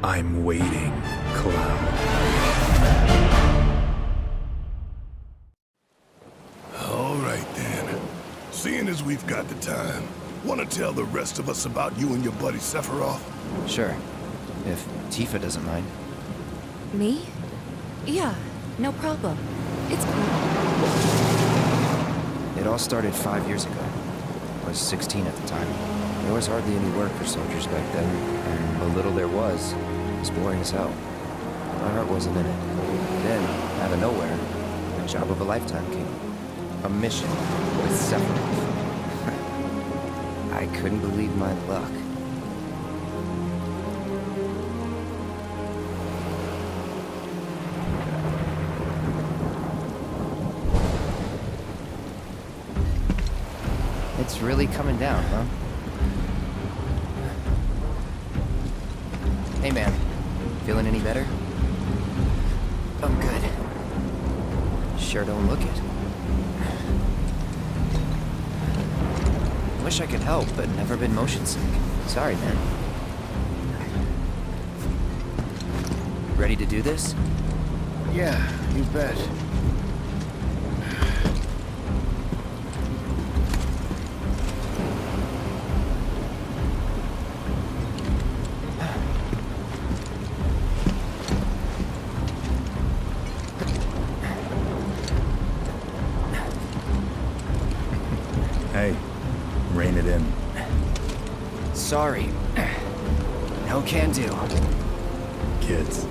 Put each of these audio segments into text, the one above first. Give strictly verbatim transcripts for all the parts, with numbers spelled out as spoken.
I'm waiting, Cloud. All right, then. Seeing as we've got the time, want to tell the rest of us about you and your buddy Sephiroth? Sure. If Tifa doesn't mind. Me? Yeah, no problem. It's cool. It all started five years ago. I was sixteen at the time. There was hardly any work for soldiers back then, and the little there was, was boring as hell. My heart wasn't in it. Then, out of nowhere, the job of a lifetime came. A mission with Sephiroth. I couldn't believe my luck. It's really coming down, huh? Hey man, feeling any better? I'm good. Sure don't look it. Wish I could help, but never been motion sick. Sorry, man. Ready to do this? Yeah, you bet. Hey, rein it in. Sorry. No can do. Kids.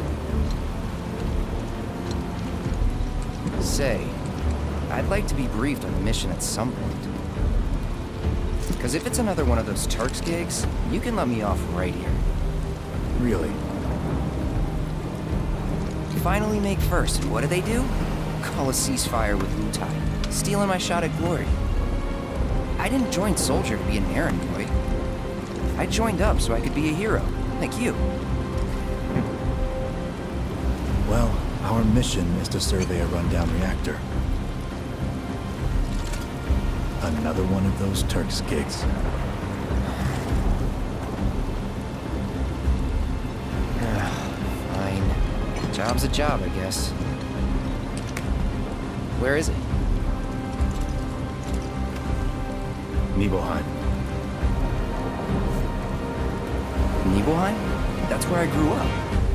Say, I'd like to be briefed on the mission at some point. Because if it's another one of those Turks gigs, you can let me off right here. Really? Finally make first, and what do they do? Call a ceasefire with Wutai, stealing my shot at glory. I didn't join Soldier to be an errand boy. I joined up so I could be a hero, like you. Well, our mission is to survey a rundown reactor. Another one of those Turks gigs. Fine. Job's a job, I guess. Where is it? Nibelheim. Nibelheim? That's where I grew up.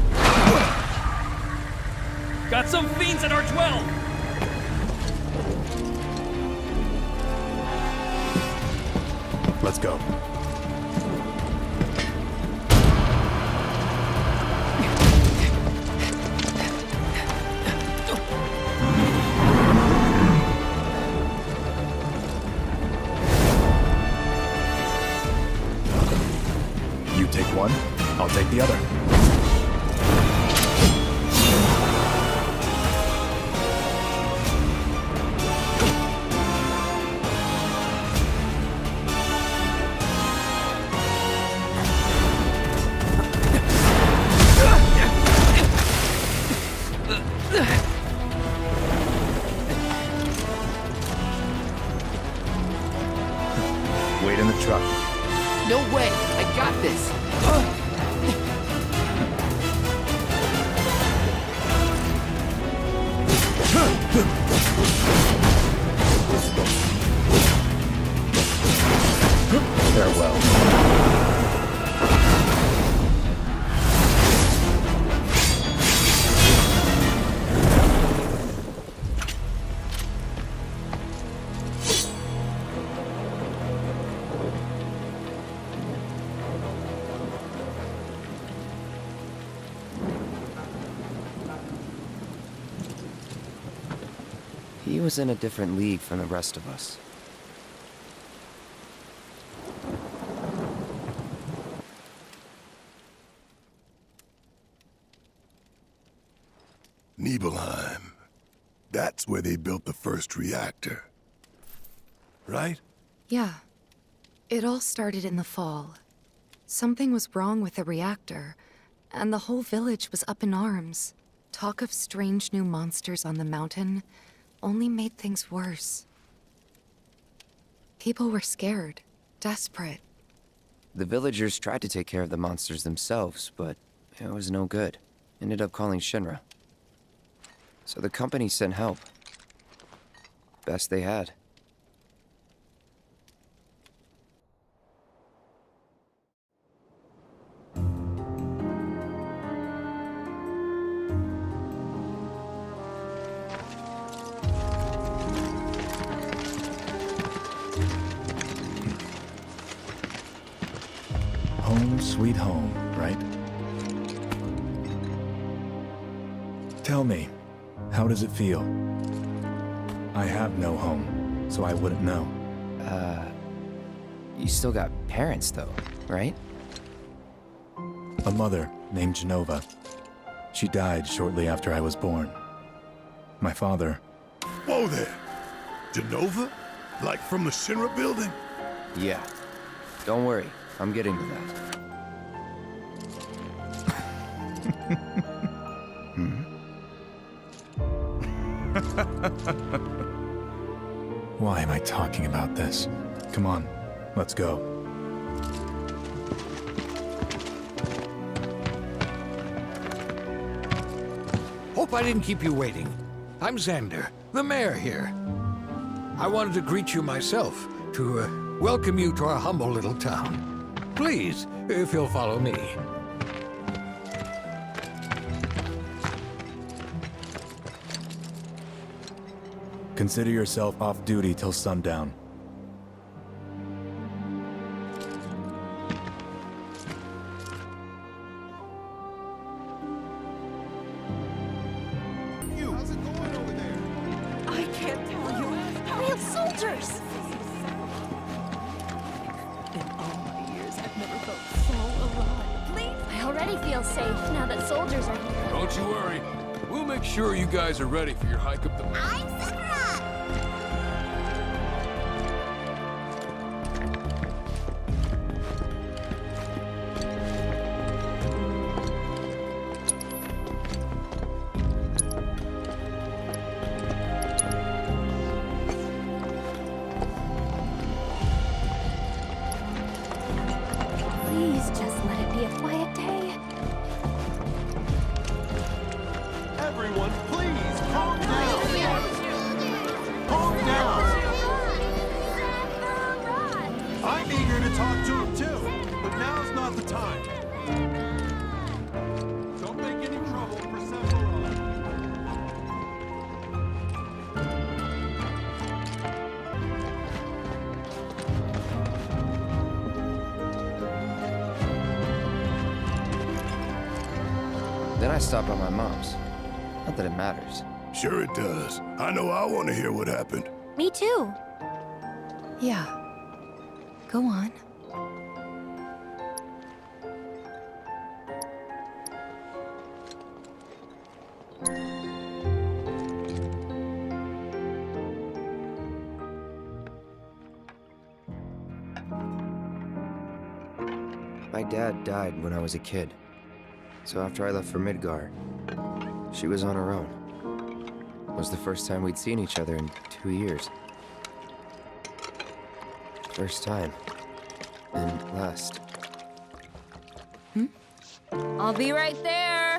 Got some fiends at R twelve! Let's go. You take one, I'll take the other. Wait in the truck. No way! I got this! Farewell. He was in a different league from the rest of us. Nibelheim. That's where they built the first reactor. Right? Yeah. It all started in the fall. Something was wrong with the reactor, and the whole village was up in arms. Talk of strange new monsters on the mountain only made things worse. People were scared, desperate. The villagers tried to take care of the monsters themselves, but It was no good. Ended up calling Shinra. So the company sent help. Best they had. Home sweet home, right? Tell me, how does it feel? I have no home, so I wouldn't know. Uh, you still got parents though, right? A mother named Genova. She died shortly after I was born. My father... Whoa there! Genova? Like from the Shinra building? Yeah. Don't worry, I'm getting to that. hmm? Why am I talking about this? Come on, let's go. Hope I didn't keep you waiting. I'm Xander, the mayor here. I wanted to greet you myself, to uh, welcome you to our humble little town. Please, if you'll follow me. Consider yourself off duty till sundown. You! How's it going over there? I can't tell you. Real soldiers! In all my years, I've never felt so alive. Please? I already feel safe now that soldiers are here. Don't you worry. We'll make sure you guys are ready for your hike up the mountain. I'm Sakura! Please just let it be a quiet day. Everyone, please, calm down! Calm down! I'm eager to talk to him too, but now's not the time. Don't make any trouble for Sephiroth. Then I stopped by my mom's. Not that it matters. Sure it does. I know I want to hear what happened. Me too. Yeah. Go on. My dad died when I was a kid. So after I left for Midgar, she was on her own. It was the first time we'd seen each other in two years. First time. And last. Hmm? I'll be right there.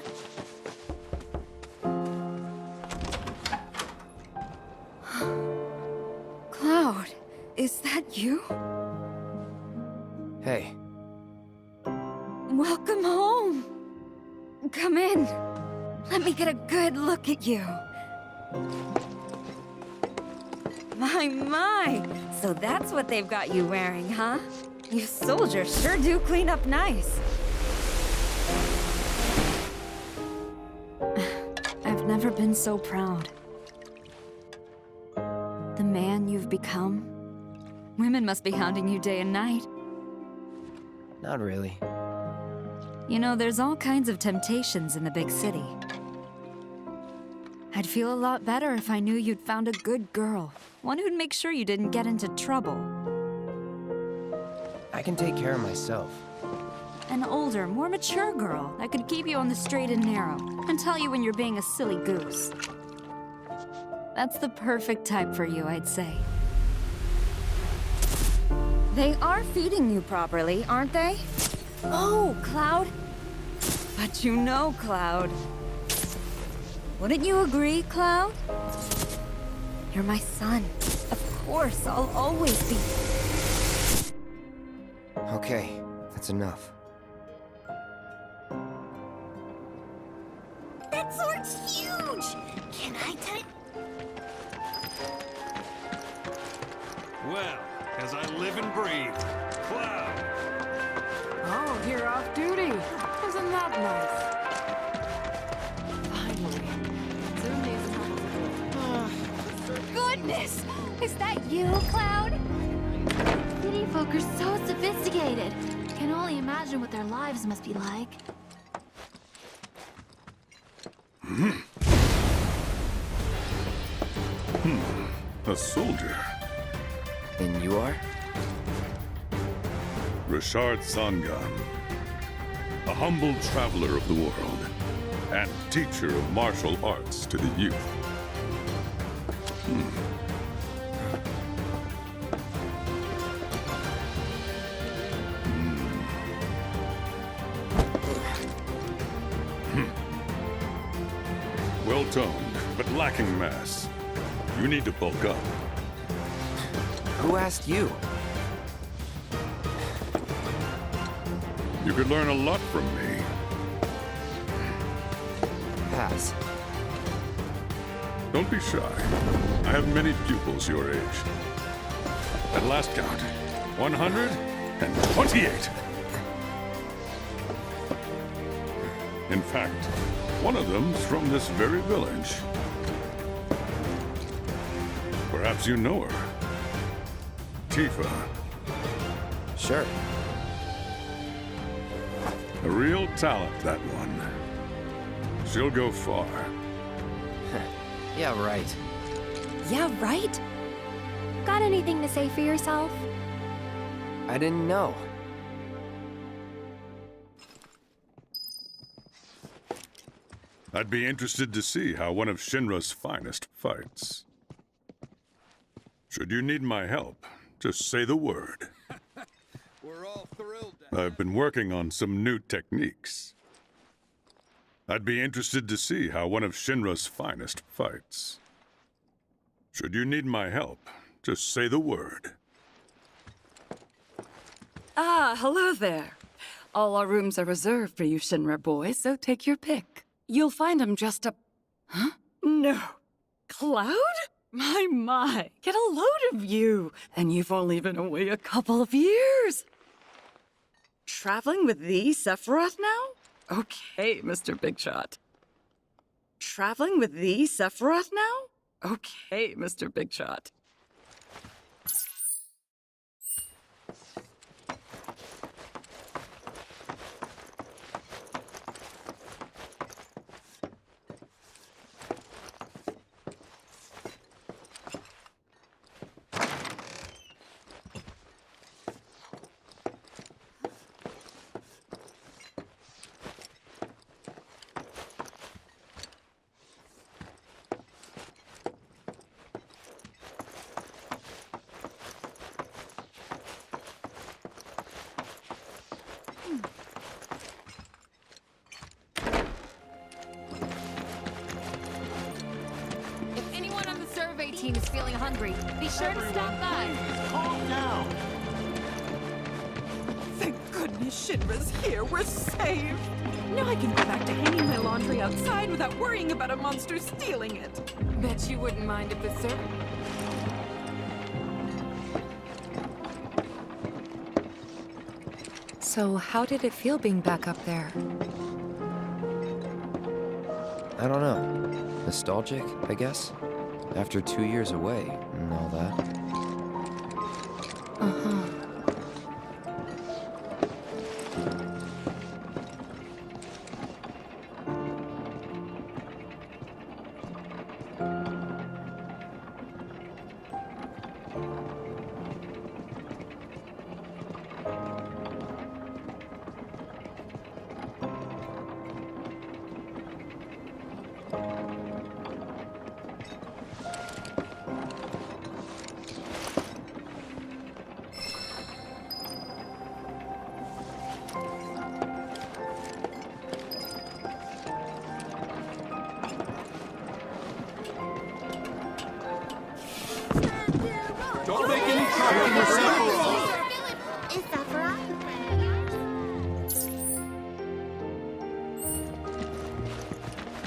Cloud, is that you? Hey. Welcome home. Come in. Let me get a good look at you. My, my. So that's what they've got you wearing, huh? You soldiers sure do clean up nice. I've never been so proud. The man you've become. Women must be hounding you day and night. Not really. You know, there's all kinds of temptations in the big city. I'd feel a lot better if I knew you'd found a good girl. One who'd make sure you didn't get into trouble. I can take care of myself. An older, more mature girl that could keep you on the straight and narrow and tell you when you're being a silly goose. That's the perfect type for you, I'd say. They are feeding you properly, aren't they? Oh, Cloud. But you know, Cloud. Wouldn't you agree, Cloud? You're my son. Of course, I'll always be. Okay, that's enough. That sword's huge! Can I touch? Well, as I live and breathe, Cloud. Oh, you're off duty. Isn't that nice? Finally. Soon these Goodness! Is that you, Cloud? City folk are so sophisticated. Can only imagine what their lives must be like. Hmm. Hmm. A soldier. And you are? Richard Sangan. A humble traveler of the world. And teacher of martial arts to the youth. Hmm. Well-toned, but lacking mass. You need to bulk up. Who asked you? You could learn a lot from me. Pass. Don't be shy. I have many pupils your age. At last count, one hundred twenty-eight. In fact, one of them's from this very village. Perhaps you know her. Tifa. Sure. A real talent, that one. She'll go far. Yeah, right. Yeah, right? Got anything to say for yourself? I didn't know. I'd be interested to see how one of Shinra's finest fights. Should you need my help, just say the word. We're all thrilled. I've been working on some new techniques. I'd be interested to see how one of Shinra's finest fights. Should you need my help, just say the word. Ah, hello there. All our rooms are reserved for you Shinra boys, so take your pick. You'll find them just up... Huh? No. Cloud? My, my. Get a load of you. And you've only been away a couple of years. Traveling with the Sephiroth now? Okay, Mister Big Shot. Traveling with the Sephiroth now? Okay, Mister Big Shot. If anyone on the survey team is feeling hungry, be sure Everyone, to stop by. Please, calm down. Thank goodness Shinra's here. We're saved. Now I can go back to hanging my laundry outside without worrying about a monster stealing it. Bet you wouldn't mind if the servant... So how did it feel being back up there? I don't know. Nostalgic, I guess? After two years away and all that. Uh-huh.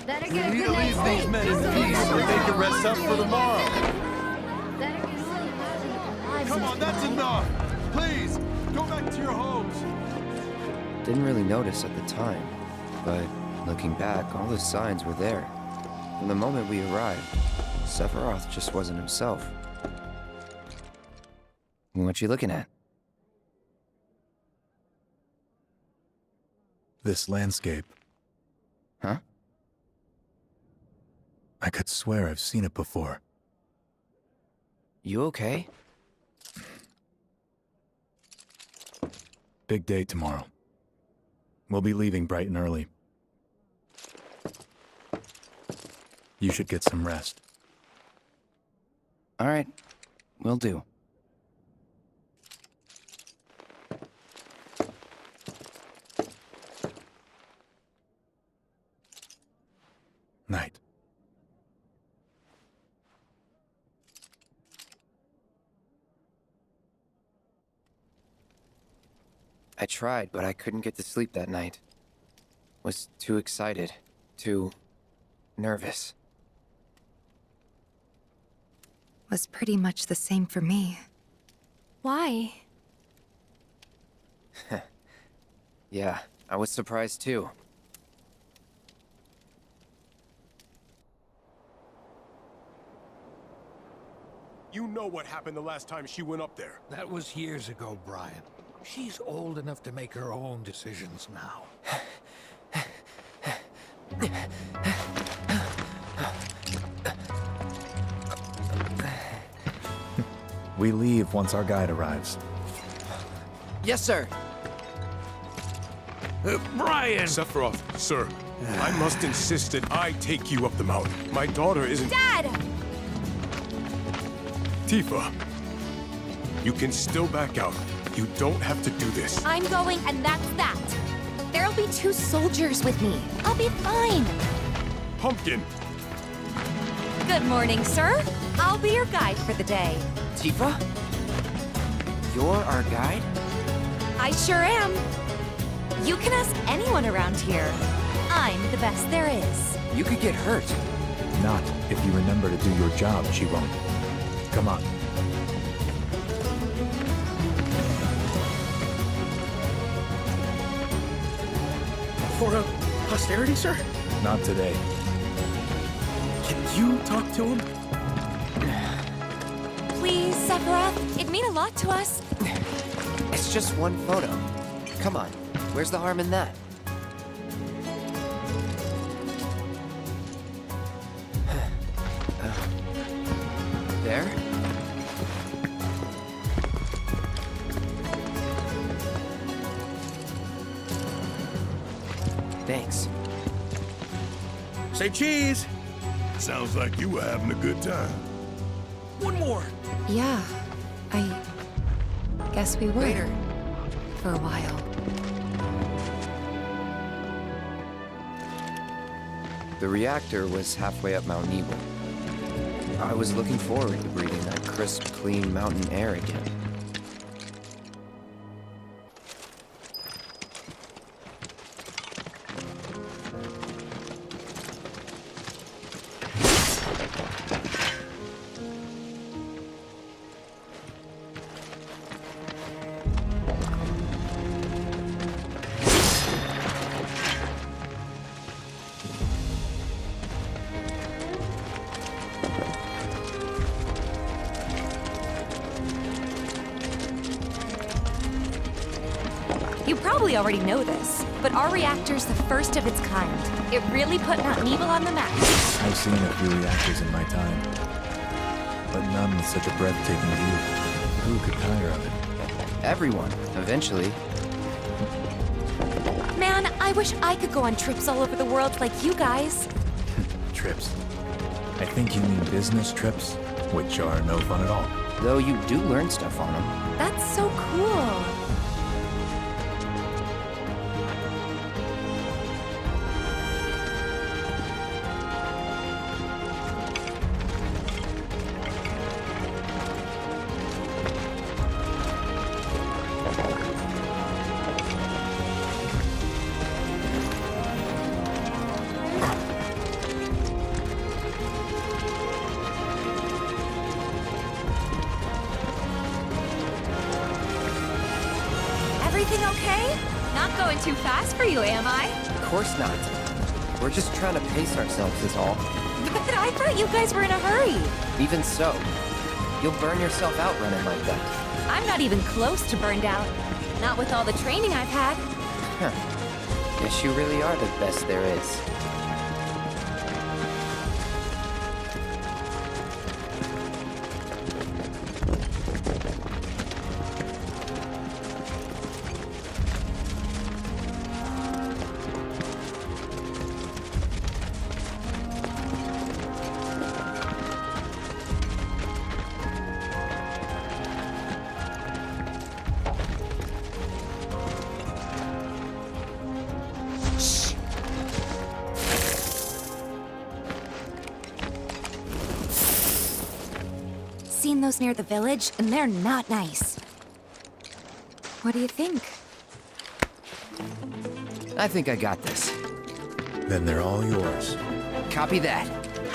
Better We get a need good to night's leave these sleep. men in peace so they can rest up for tomorrow. Better get only imagine what their lives Come must on, be that's like. enough. Please, go back to your homes. Didn't really notice at the time, but looking back, all the signs were there. From the moment we arrived, Sephiroth just wasn't himself. What you looking at? This landscape. Huh? I could swear I've seen it before. You okay? Big day tomorrow. We'll be leaving bright and early. You should get some rest. All right, will do. Night. I tried, but I couldn't get to sleep that night. Was too excited, too nervous. Was pretty much the same for me. Why? Yeah, I was surprised too. You know what happened the last time she went up there. That was years ago, Brian. She's old enough to make her own decisions now. We leave once our guide arrives. Yes, sir. Uh, Brian! Sephiroth, sir, I must insist that I take you up the mountain. My daughter isn't... Dad! Tifa, you can still back out. You don't have to do this. I'm going, and that's that. There'll be two soldiers with me. I'll be fine. Pumpkin! Good morning, sir. I'll be your guide for the day. Tifa? You're our guide? I sure am. You can ask anyone around here. I'm the best there is. You could get hurt. Not if you remember to do your job, she won't. Come on. For a posterity, sir? Not today. Can you talk to him? Please, Sephiroth. It'd mean a lot to us. It's just one photo. Come on, where's the harm in that? Uh, there? Thanks. Say cheese! Sounds like you were having a good time. One more! Yeah, I guess we were. Later. For a while. The reactor was halfway up Mount Nebel. I was looking forward to breathing that crisp, clean mountain air again. You probably already know this, but our reactor's the first of its kind. It really put Mount Nebel on the map. I've seen a few reactors in my time, but none with such a breathtaking view. Who could tire of it? Everyone, eventually. Man, I wish I could go on trips all over the world like you guys. Trips. I think you mean business trips, which are no fun at all. Though you do learn stuff on them. That's so cool. Everything okay? Not going too fast for you, am I? Of course not. We're just trying to pace ourselves is all. But I thought you guys were in a hurry. Even so, you'll burn yourself out running like that. I'm not even close to burned out. Not with all the training I've had. Huh. Guess you really are the best there is. Seen those near the village, and they're not nice. What do you think? I think I got this. Then they're all yours. Copy that.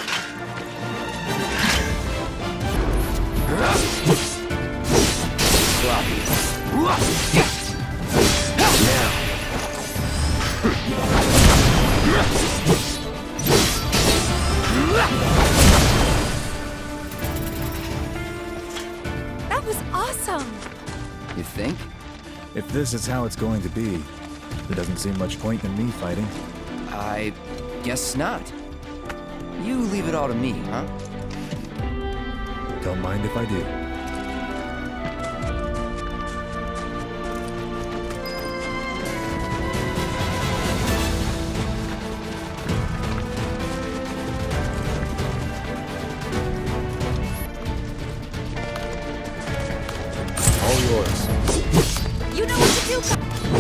That was awesome! You think? If this is how it's going to be, there doesn't seem much point in me fighting. I guess not. You leave it all to me, huh? Don't mind if I do. All yours. You know what to do!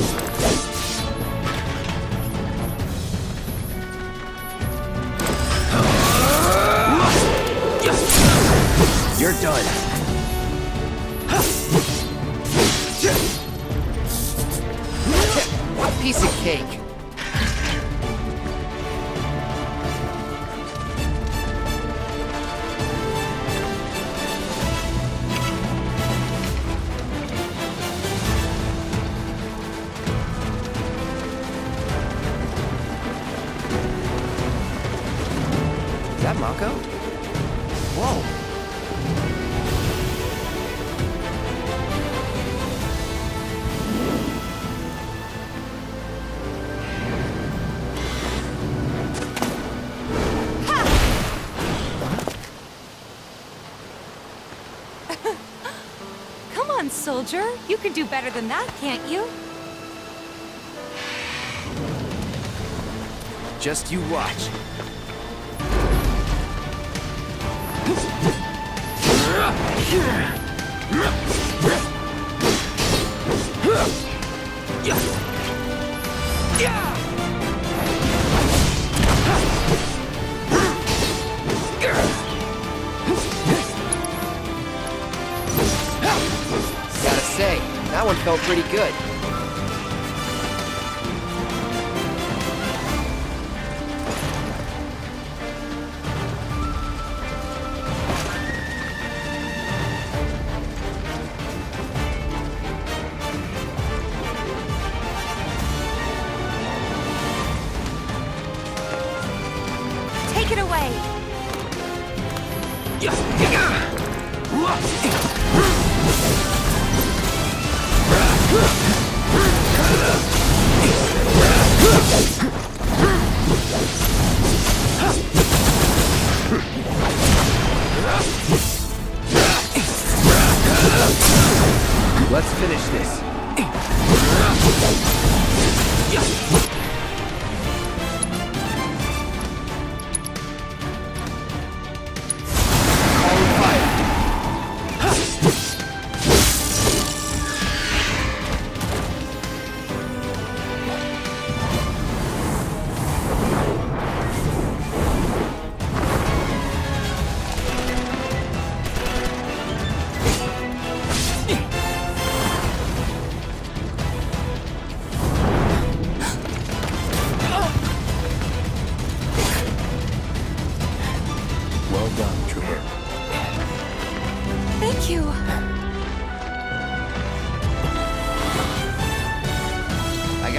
You're done. Piece of cake. Is that Mako? Whoa. Come on, soldier. You can do better than that, can't you? Just you watch. Gotta say, that one felt pretty good. Take it away!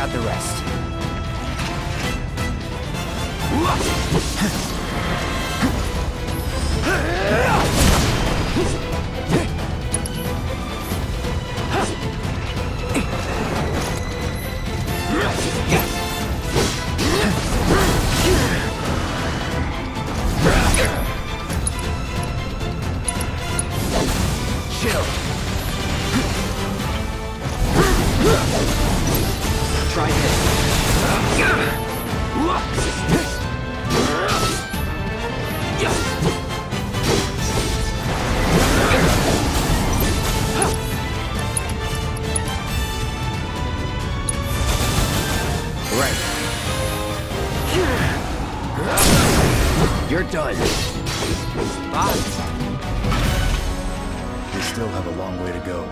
got the rest. Chill. Try this. Right. You're done. Bye. We still have a long way to go.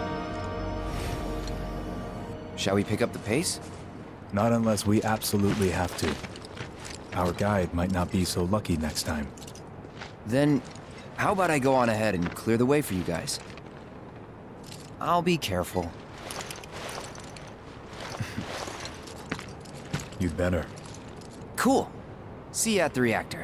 Shall we pick up the pace? Not unless we absolutely have to. Our guide might not be so lucky next time. Then, how about I go on ahead and clear the way for you guys? I'll be careful. You'd better. Cool. See you at the reactor.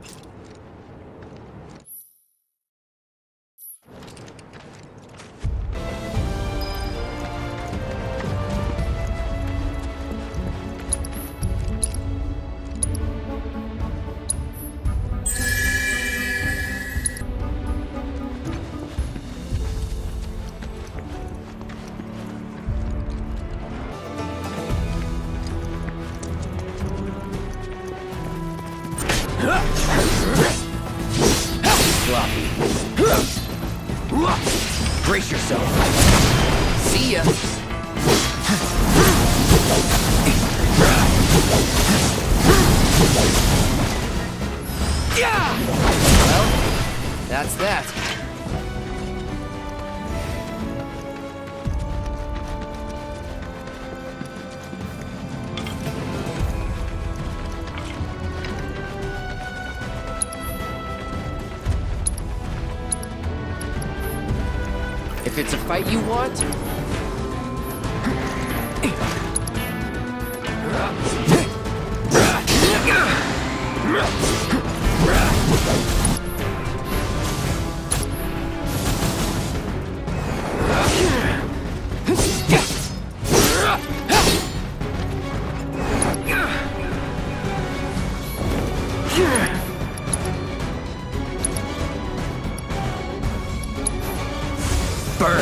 Brace yourself. See ya. Well, that's that. If it's a fight you want... Burn!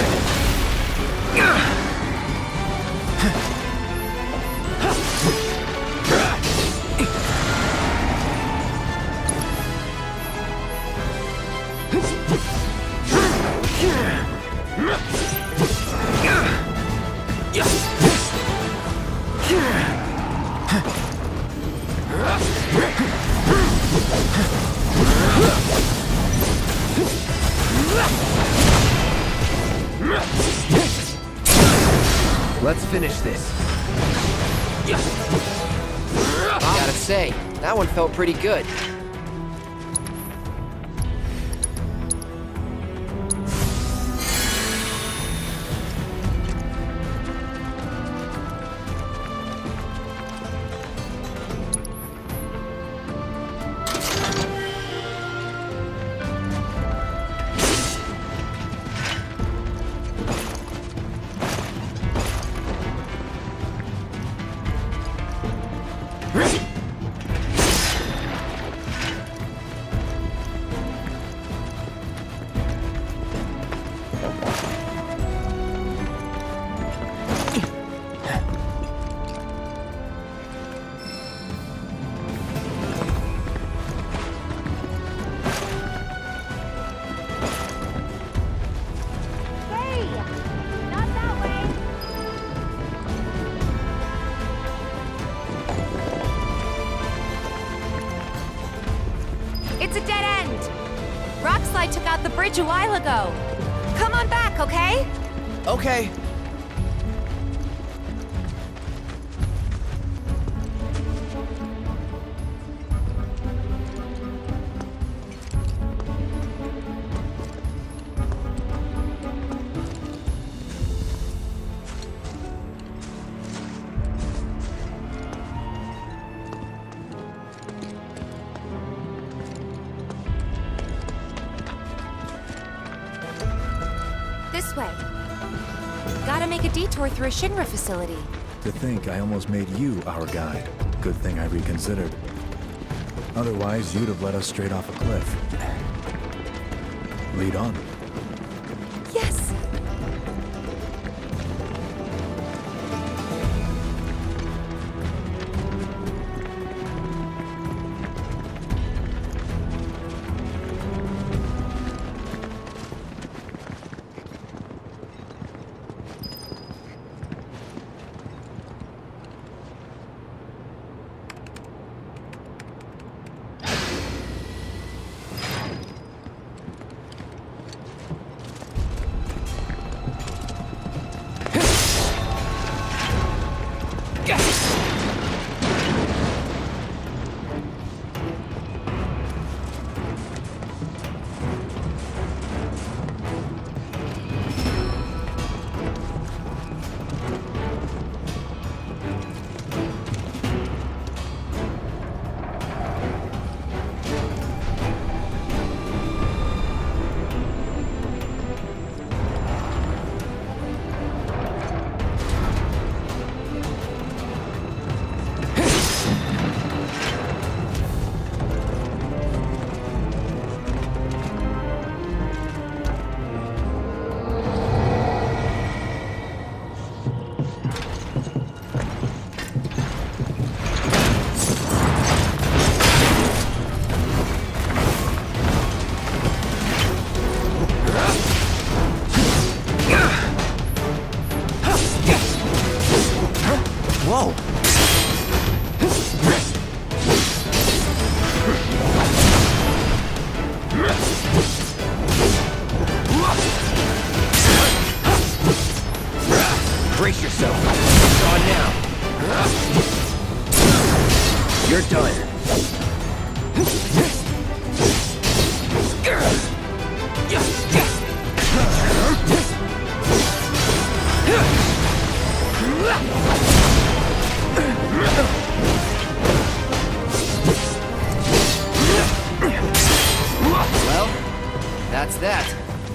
Let's finish this. Gotta say, that one felt pretty good. It's a dead end! Rockslide took out the bridge a while ago. Come on back, okay? Okay. to make a detour through a Shinra facility. To think I almost made you our guide. Good thing I reconsidered. Otherwise, you'd have led us straight off a cliff. Lead on. Yes! Brace yourself. It's on now. You're done. Well, that's that.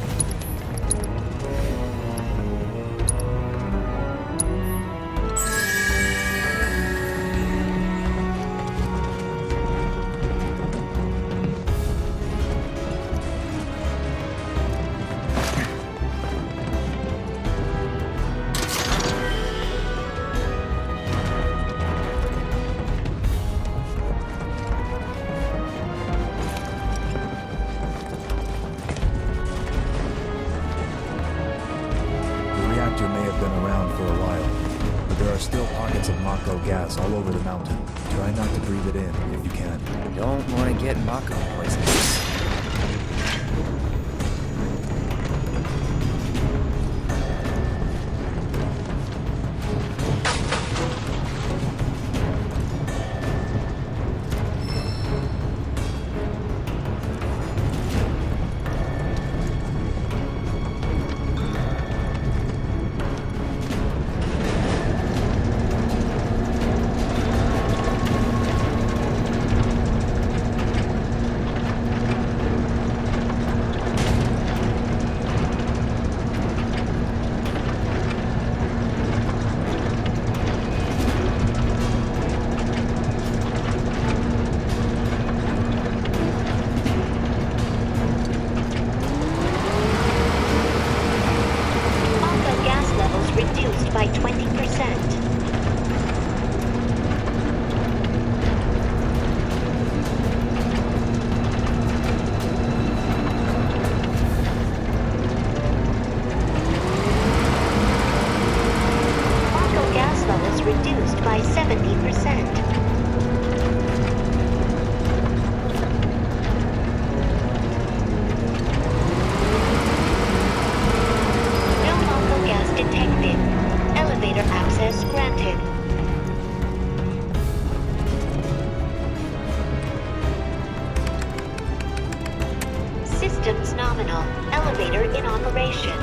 Gas all over the mountain. Try not to breathe it in if you can. Don't want to get Mako poisoned. By twenty percent. Auto gas levels reduced by seventy percent. No auto gas detected. Elevator access granted. Systems nominal. Elevator in operation.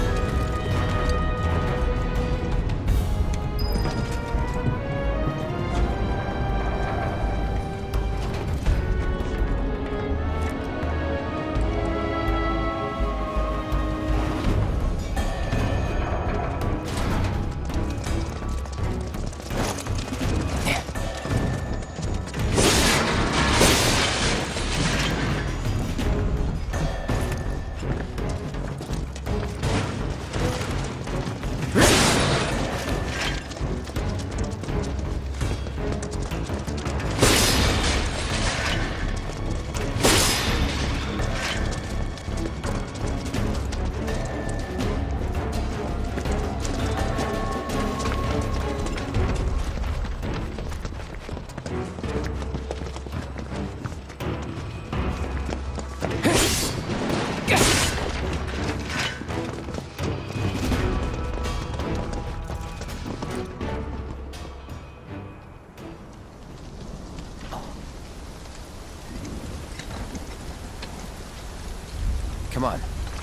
Come on.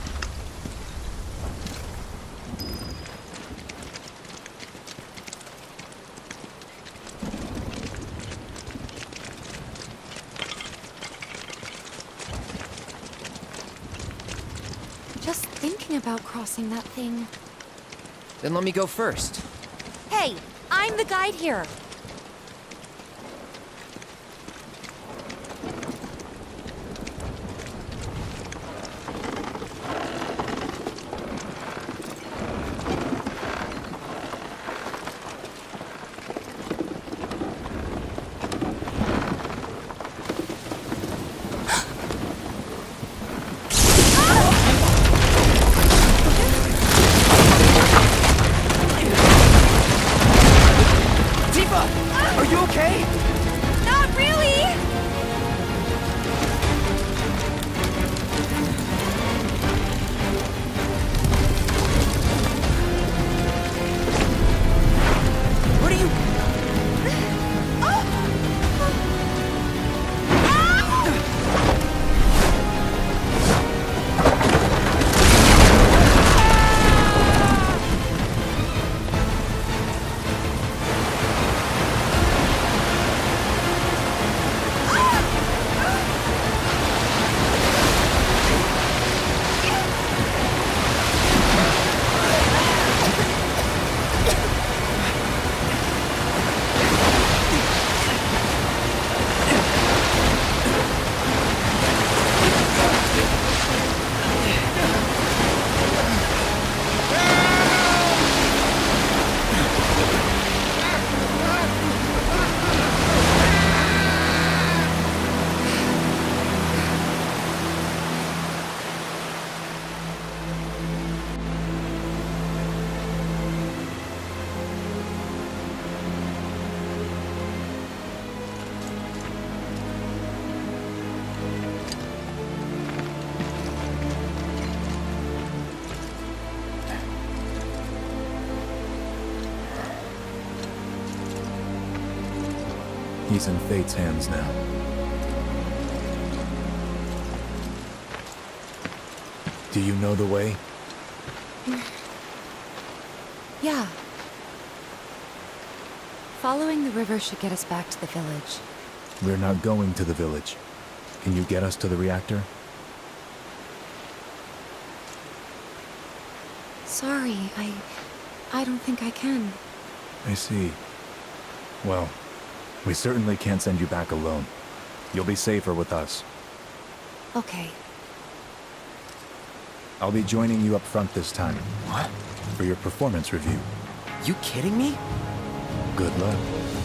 Just thinking about crossing that thing. Then let me go first. Hey, I'm the guide here. Are you okay? Not really! What are you... He's in Fate's hands now. Do you know the way? Yeah. Following the river should get us back to the village. We're not going to the village. Can you get us to the reactor? Sorry, I... I don't think I can. I see. Well, we certainly can't send you back alone. You'll be safer with us. Okay. I'll be joining you up front this time. What? For your performance review. You kidding me? Good luck.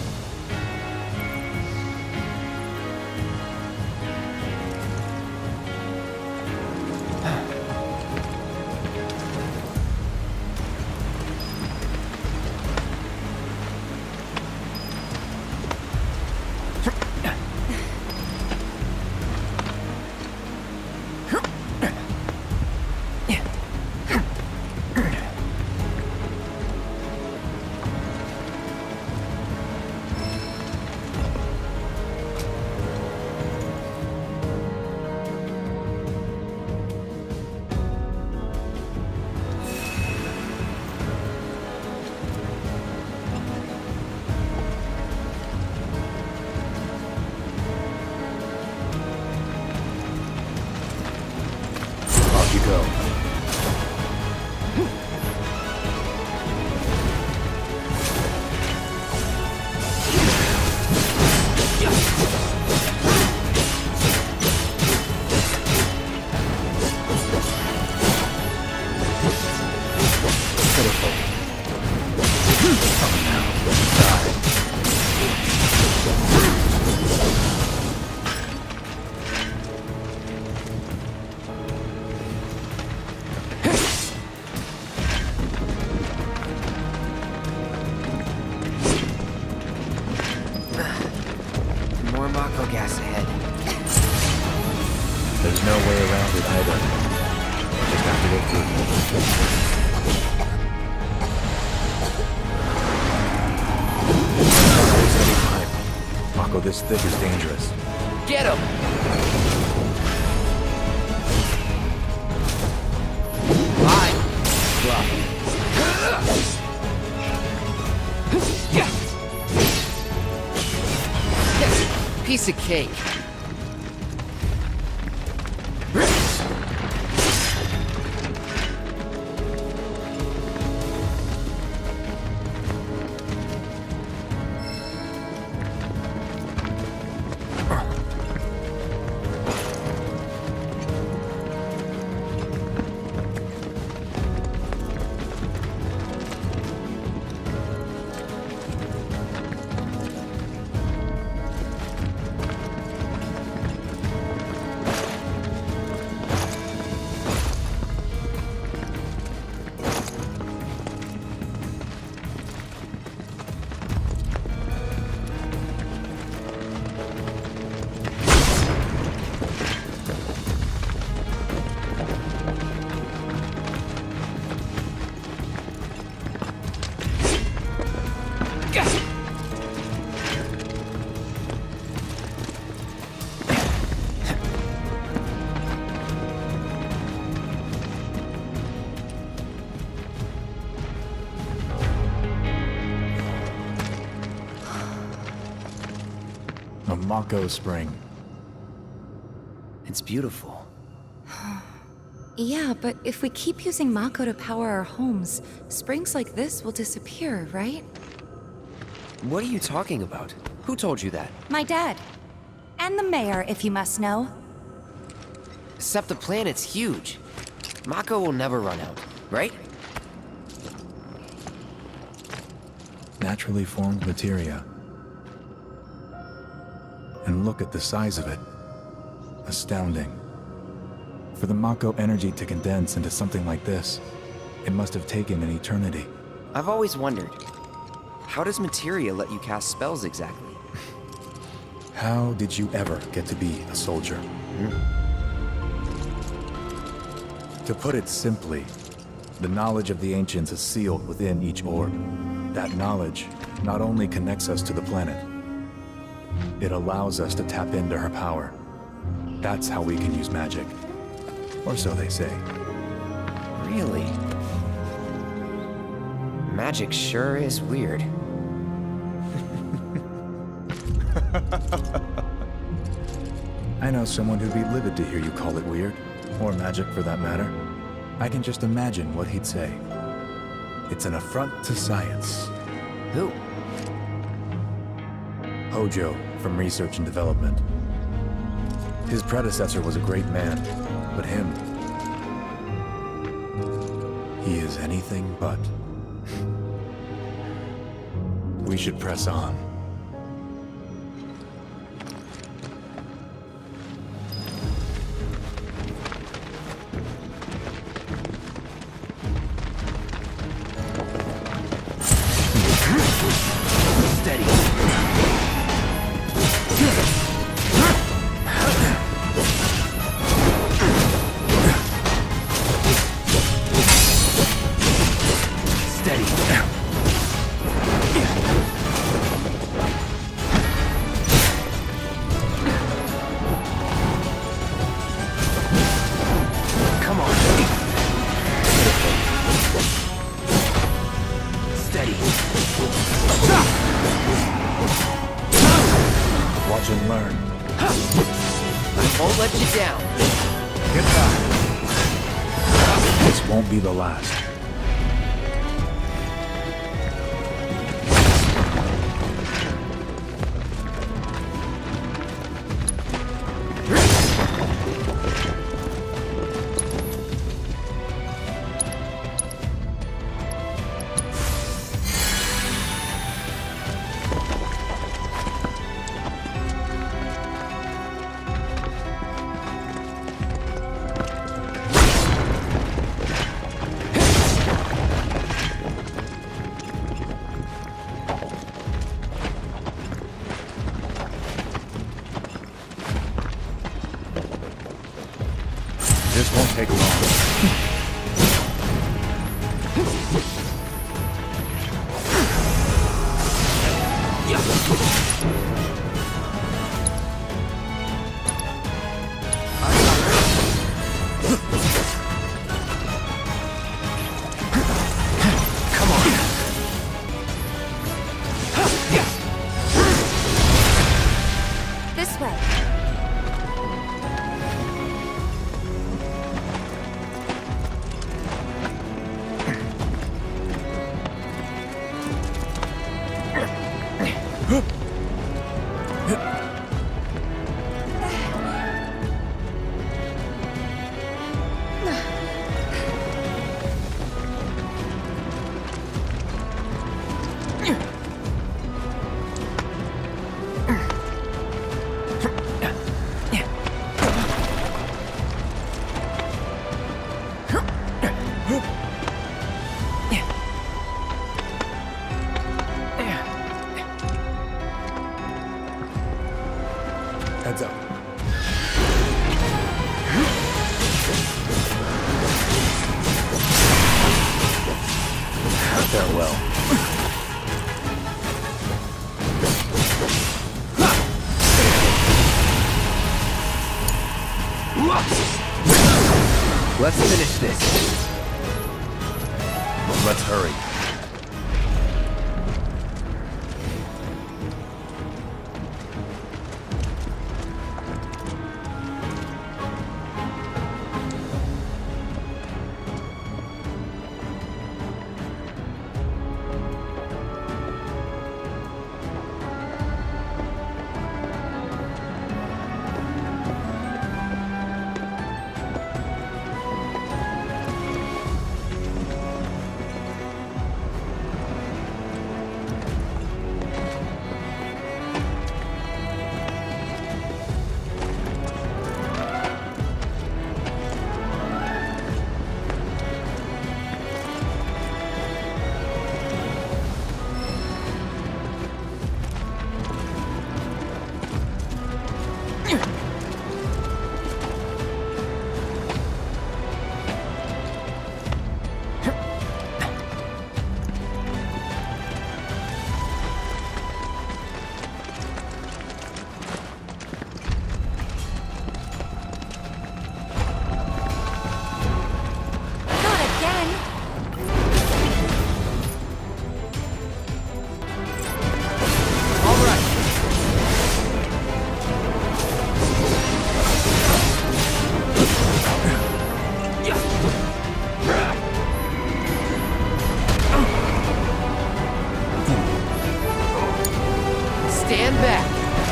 More Mako gas ahead. There's no way around it either. Just have to go through. Mako this thick is dangerous. Get him! sloppy. Piece of cake. A Mako spring. It's beautiful. Yeah, but if we keep using Mako to power our homes, springs like this will disappear, right? What are you talking about? Who told you that? My dad. And the mayor, if you must know. Except the planet's huge. Mako will never run out, right? Naturally formed materia. And look at the size of it. Astounding. For the Mako energy to condense into something like this, it must have taken an eternity. I've always wondered, how does materia let you cast spells exactly? How did you ever get to be a soldier? Hmm? To put it simply, the knowledge of the ancients is sealed within each orb. That knowledge not only connects us to the planet, it allows us to tap into her power. That's how we can use magic. Or so they say. Really? Magic sure is weird. I know someone who'd be livid to hear you call it weird, or magic for that matter. I can just imagine what he'd say. It's an affront to science. Who? Hojo, from Research and Development. His predecessor was a great man, but him... he is anything but. We should press on. Be the last. This won't take long. way. Heads up. Farewell. Let's finish this. Let's hurry. Stand back.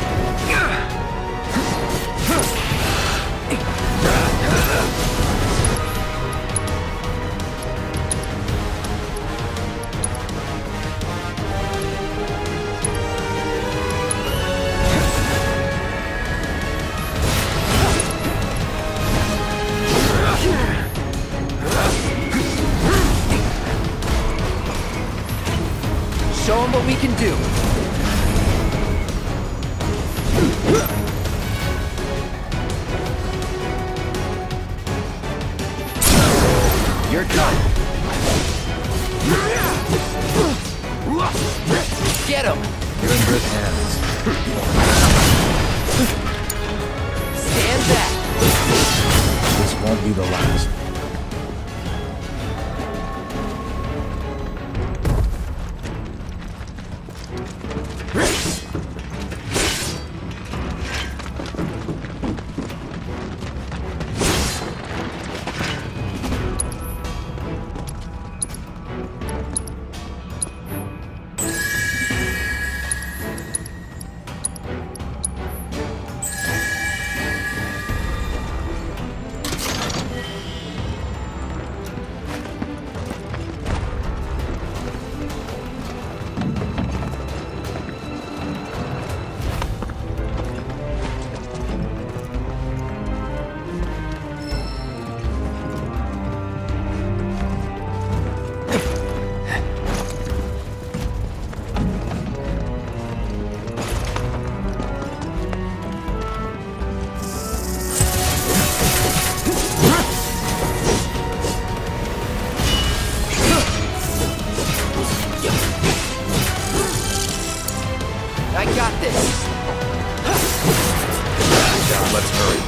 Show them what we can do. You're done. Get him. You're in good hands. Stand back. This won't be the last. I got this. Down, let's hurry.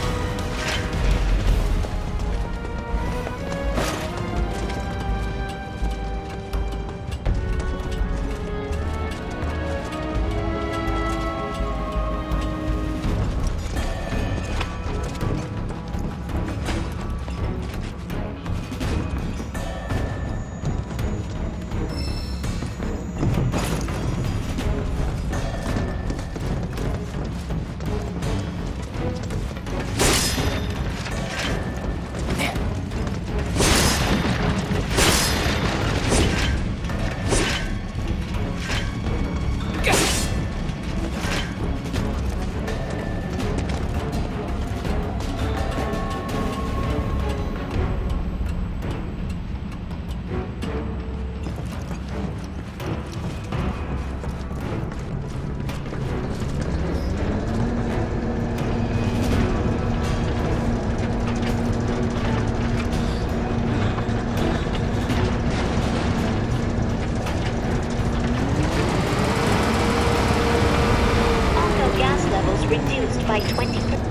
reduced by twenty percent.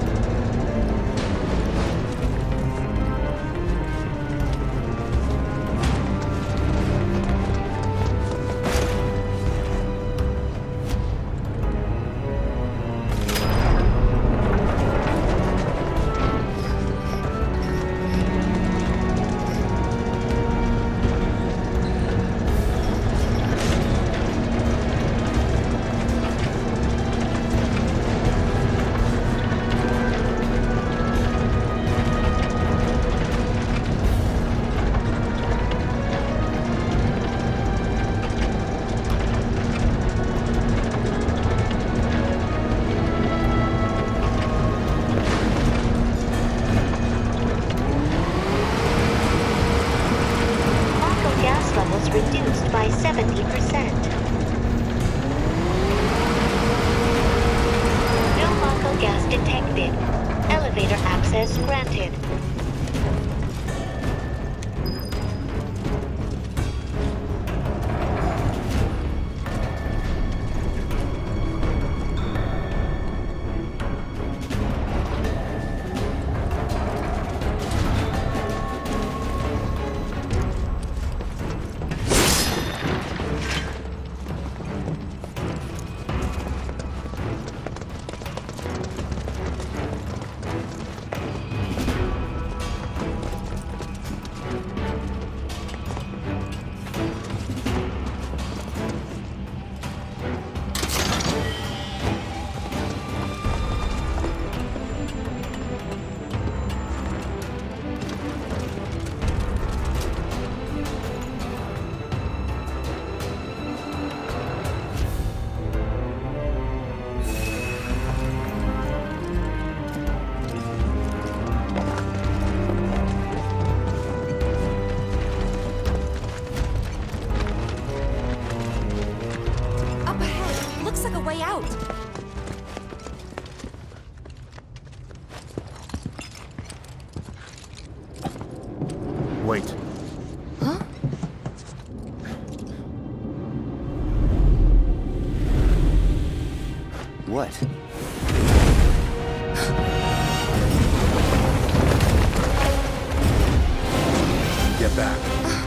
Reduced by seventy percent. No Mako gas detected. Elevator access granted. Way out. Wait. Huh? What? Get back.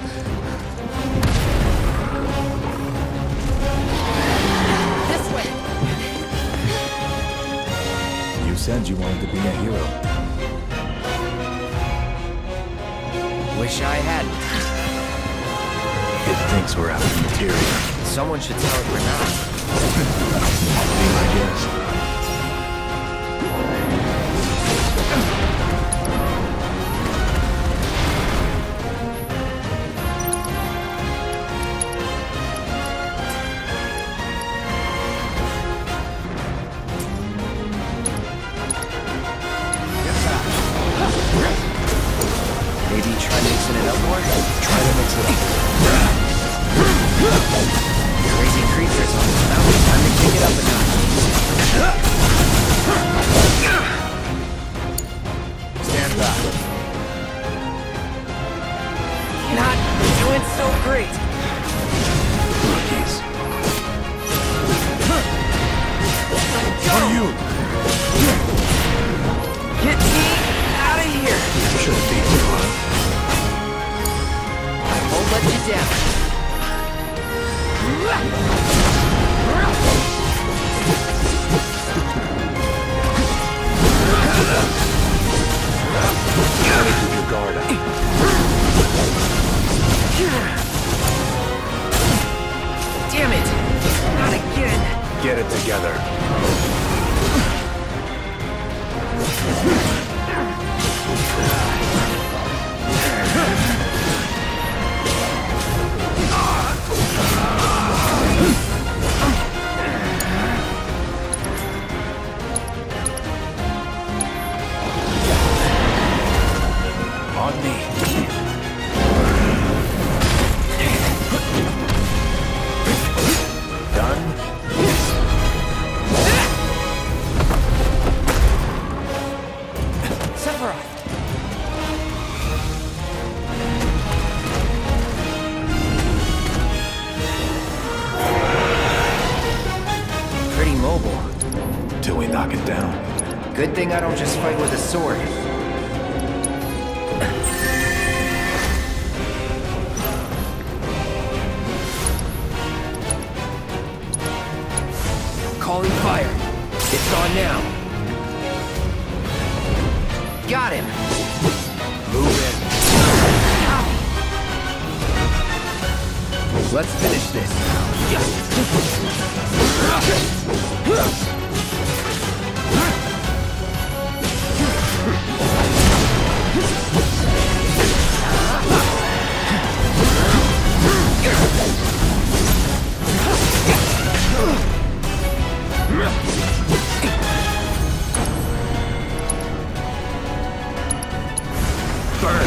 You said you wanted to be a hero. Wish I hadn't. It thinks we're out of material. Someone should tell it we're not. Be my guest. Maybe try mixing it up more? Try to mix it up. Crazy creatures on this mountain. Time to kick it up a notch. Stand back. Not doing so great. Rookies. Let go. Are you? Get me out of here. Shouldn't be too hard. I won't let you down. Gotta keep your guard up. Damn it! Not again! Get it together. On me. Done? Sephiroth! Pretty mobile. Till we knock it down. Good thing I don't just fight with a sword. Calling fire. It's on now. Got him! Move in. Let's finish this. Burn.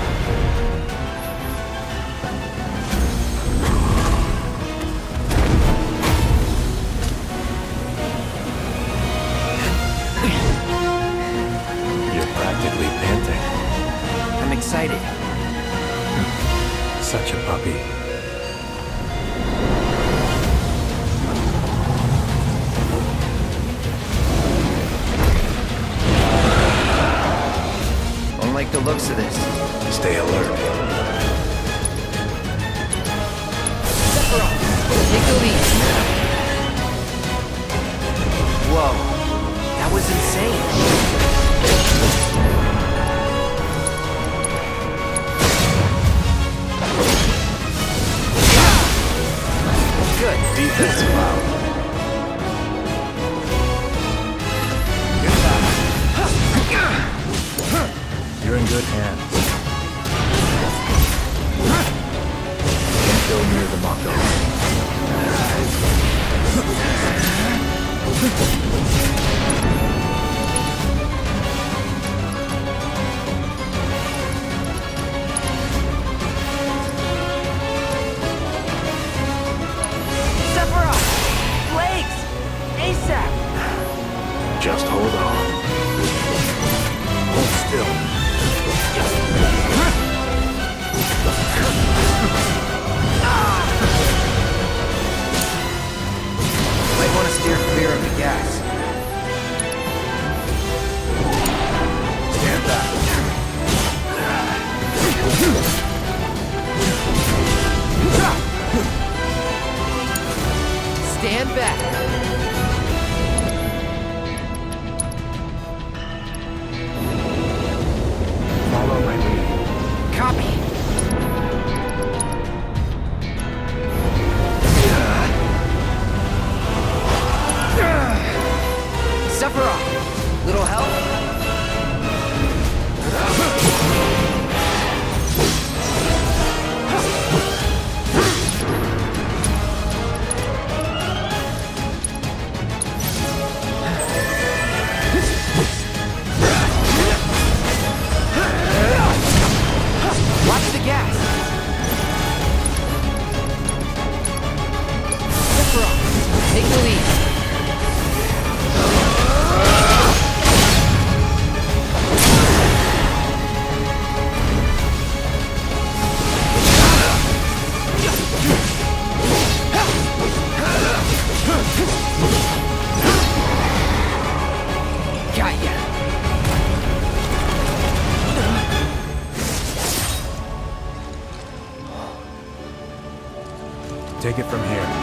You're practically panting. I'm excited. Such a puppy. Don't like the looks of this. Stay alert. Sephiroth, take the lead. Whoa. That was insane. Good defense, Cloud. You're in good hands. Don't go near the Mako. Sephiroth! Legs! ASAP! Just hold on. Hold still. Might want to steer clear of the gas. Stand back. Stand back! Follow my lead. Copy. Sephiroth, little help? Watch the gas. Sephiroth, take the lead. Got ya. Take it from here.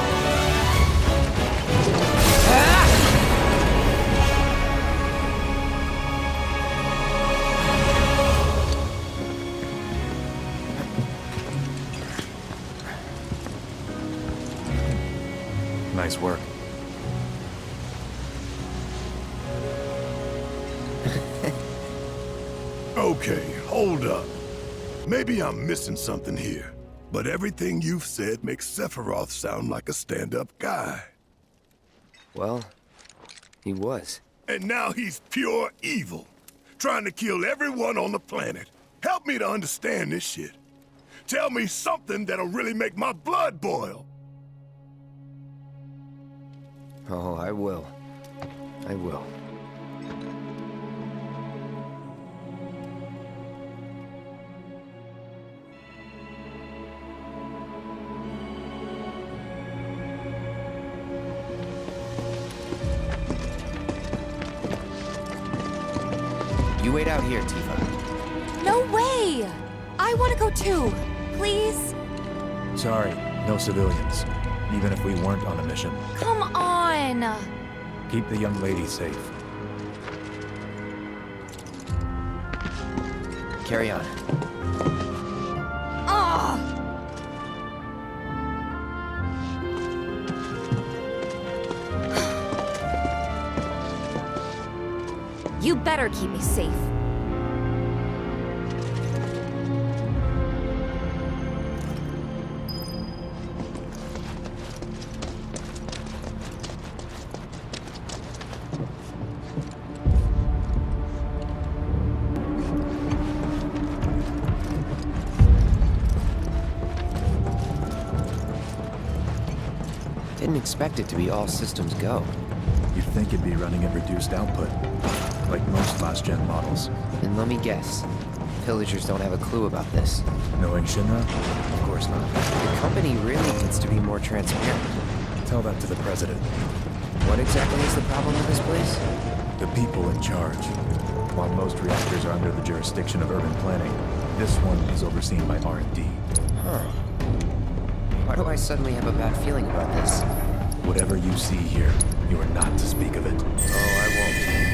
Nice work. Okay, hold up. Maybe I'm missing something here, but everything you've said makes Sephiroth sound like a stand-up guy. Well, he was. And now he's pure evil, trying to kill everyone on the planet. Help me to understand this shit. Tell me something that'll really make my blood boil. Oh, I will. I will. You wait out here, Tifa. No way! I want to go too. Please? Sorry, no civilians. Even if we weren't on a mission. Come on! Keep the young lady safe. Carry on. Ah! You better keep me safe. Didn't expect it to be all systems go. You'd think it'd be running at reduced output, like most last-gen models. And let me guess, pillagers don't have a clue about this. Knowing Shinra? Of course not. The company really needs to be more transparent. Tell that to the president. What exactly is the problem with this place? The people in charge. While most reactors are under the jurisdiction of urban planning, this one is overseen by R and D. Huh. Why do I suddenly have a bad feeling about this? Whatever you see here, you are not to speak of it. Oh, I won't.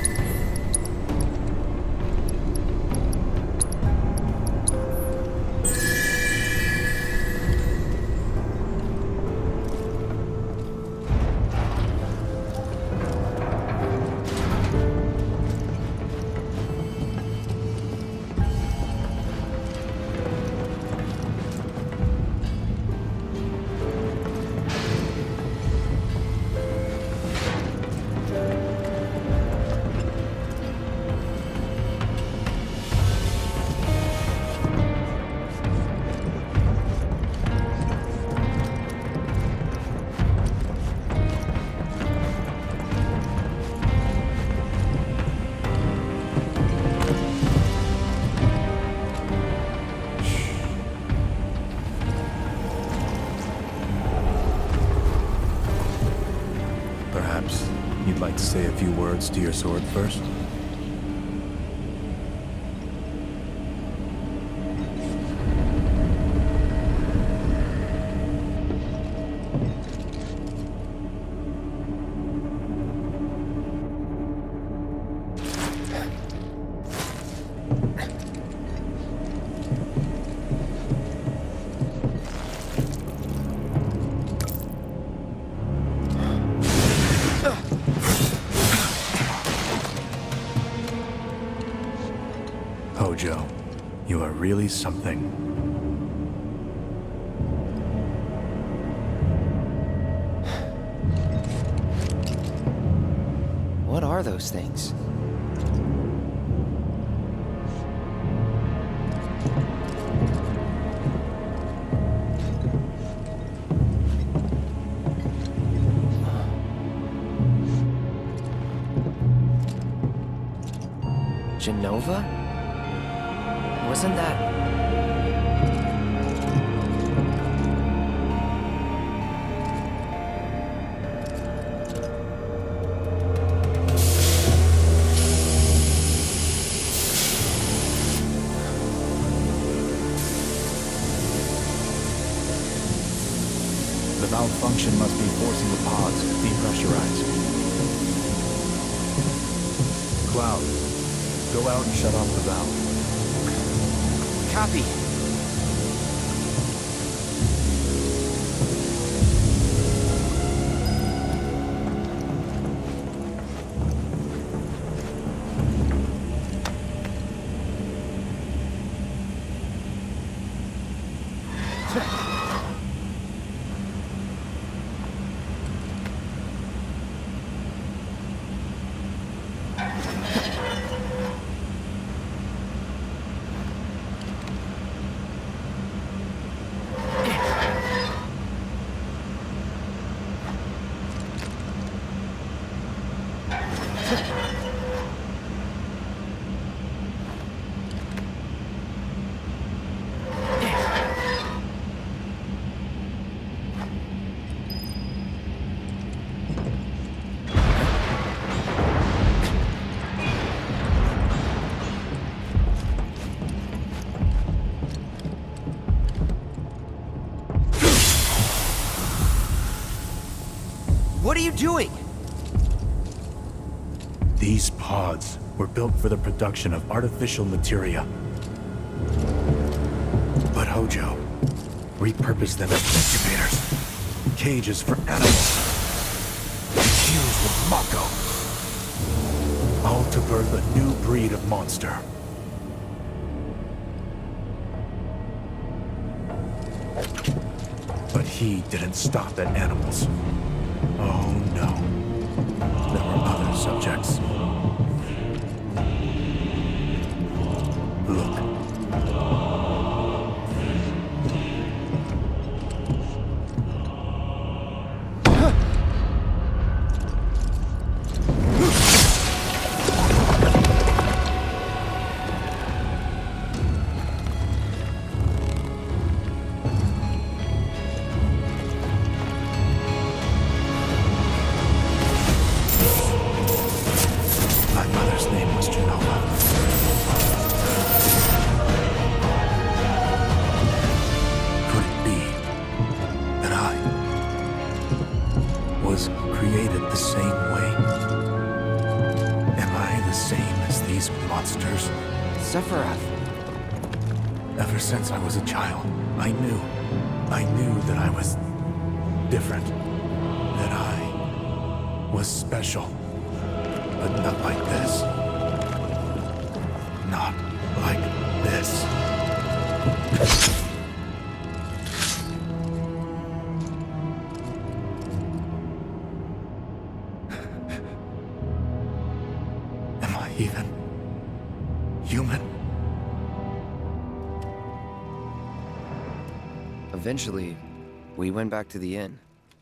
Perhaps you'd like to say a few words to your sword first? Hojo, you are really something. What are those things? Genova? Wasn't that... The malfunction must be forcing the pods to depressurize. Cloud, go out and shut off the valve. Copy. are you doing? These pods were built for the production of artificial materia. But Hojo repurposed them as incubators, cages for animals, infused with Mako, all to birth a new breed of monster. But he didn't stop at animals. Oh no. There were other subjects. Look. Ever since I was a child, I knew, I knew that I was different, that I was special, but not like this. Not like this. Am I even human? Eventually, we went back to the inn.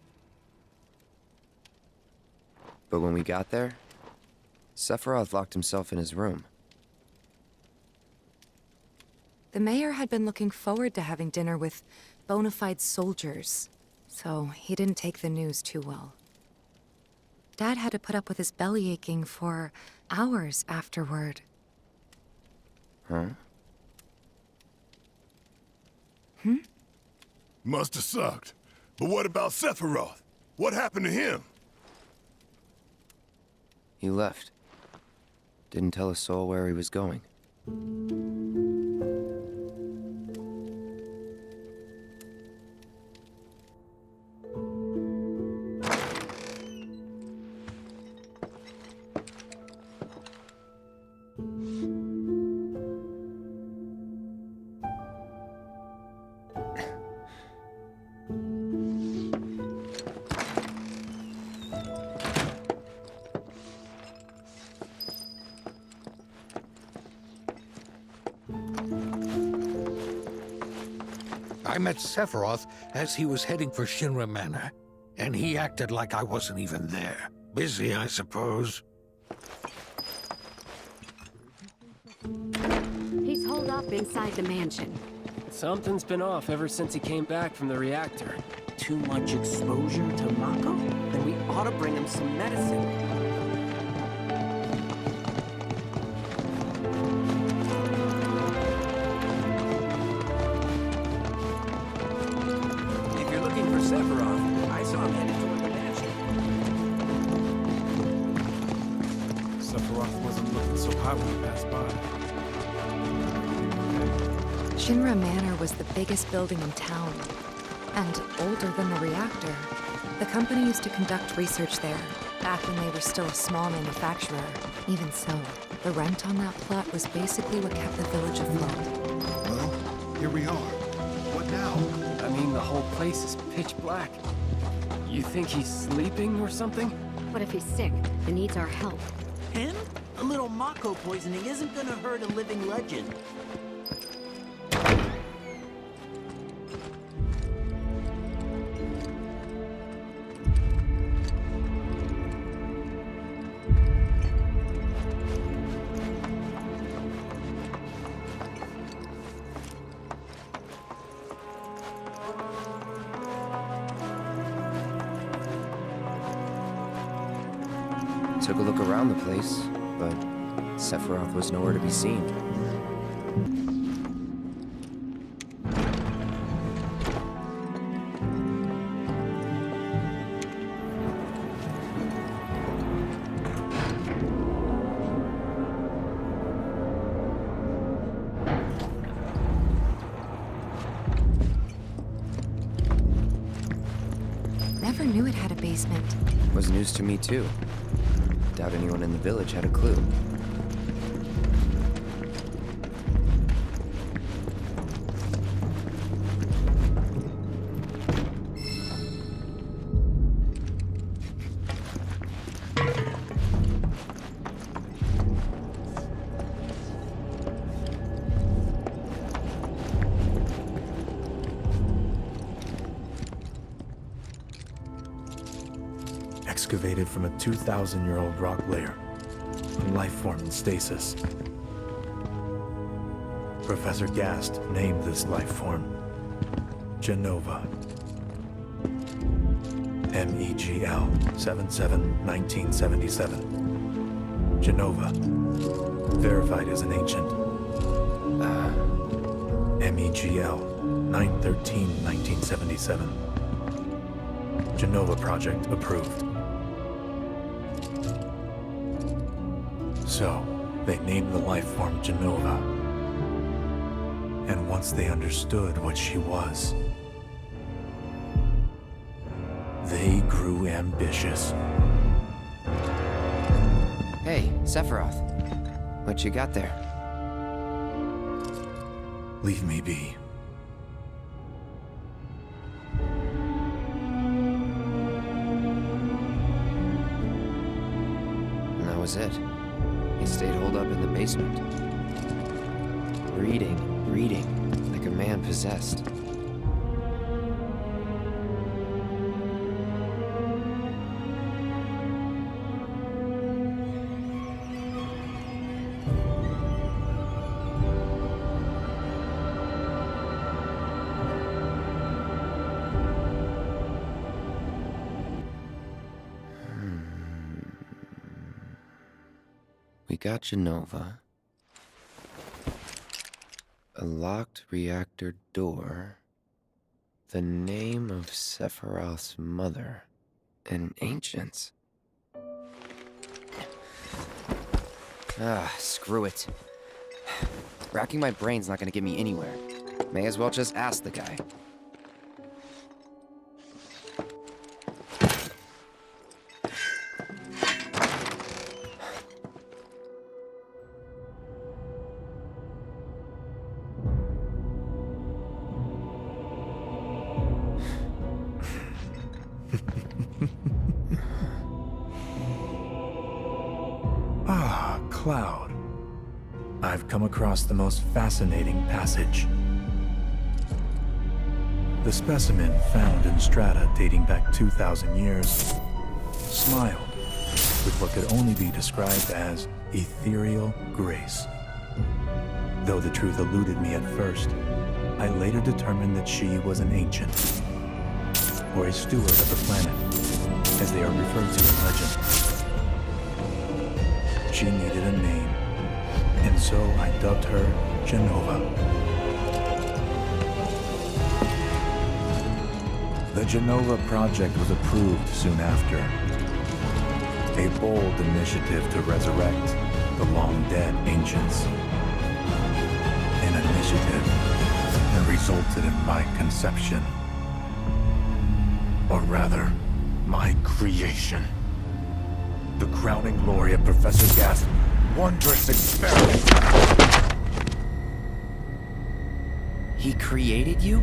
But when we got there, Sephiroth locked himself in his room. The mayor had been looking forward to having dinner with bona fide soldiers, so he didn't take the news too well. Dad had to put up with his belly aching for hours afterward. Huh? Hmm? Must have sucked. But what about Sephiroth? What happened to him? He left. Didn't tell a soul where he was going. I met Sephiroth as he was heading for Shinra Manor, and he acted like I wasn't even there. Busy, I suppose. He's holed up inside the mansion. Something's been off ever since he came back from the reactor. Too much exposure to Mako? Then we ought to bring him some medicine. Sephiroth. I saw him headed toward the mansion. Sephiroth wasn't looking so hot when he passed by. Shinra Manor was the biggest building in town, and older than the reactor. The company used to conduct research there, back when they were still a small manufacturer. Even so, the rent on that plot was basically what kept the village afloat. Well, here we are. What now? I mean, the whole place is pitch black. You think he's sleeping or something? What if he's sick and needs our help? Him? A little Mako poisoning isn't gonna hurt a living legend. Took a look around the place, but Sephiroth was nowhere to be seen. basement. Was news to me too. Doubt anyone in the village had a clue. Excavated from a two thousand year old rock layer, a life form in stasis. Professor Gast named this life form Genova. M E G L seventy-seven nineteen seventy-seven. Genova. Verified as an ancient. Uh, M E G L nine thirteen nineteen seventy-seven. Genova project approved. So, they named the life form Genova. And once they understood what she was, they grew ambitious. Hey, Sephiroth. What you got there? Leave me be. And that was it. He stayed holed up in the basement. Reading, reading, like a man possessed. We got Genova. A locked reactor door. The name of Sephiroth's mother. And ancients. Ah, screw it. Racking my brain's not gonna get me anywhere. May as well just ask the guy. Ah, Cloud. I've come across the most fascinating passage. The specimen found in strata dating back two thousand years smiled with what could only be described as ethereal grace. Though the truth eluded me at first, I later determined that she was an ancient, or a steward of the planet, as they are referred to in legend. She needed a name, and so I dubbed her Genova. The Genova project was approved soon after. A bold initiative to resurrect the long-dead ancients. An initiative that resulted in my conception. Or rather, my creation. The crowning glory of Professor Gast's wondrous experiment. He created you?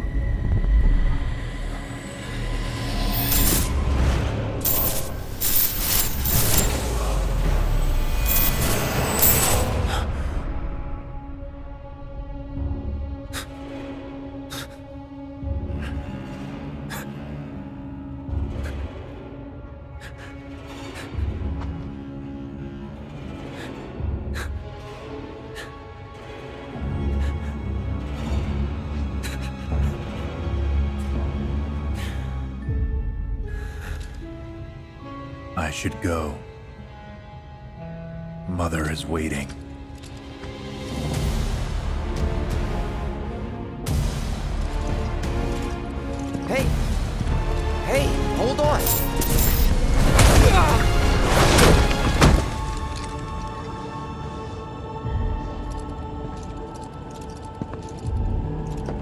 I should go. Mother is waiting. Hey! Hey, hold on!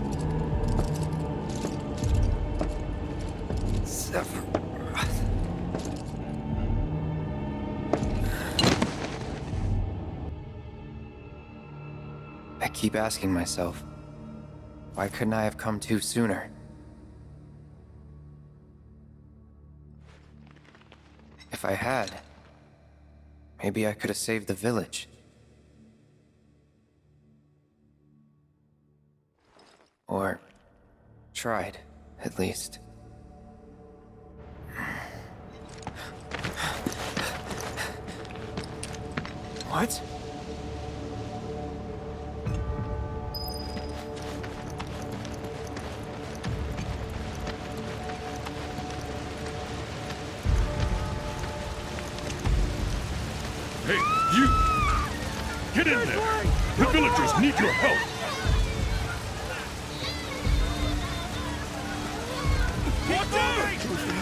Sephiroth. keep asking myself, why couldn't I have come to sooner? If I had, maybe I could have saved the village. Or tried, at least. What? Hey, you! Get in there! The villagers need your help! Watch out!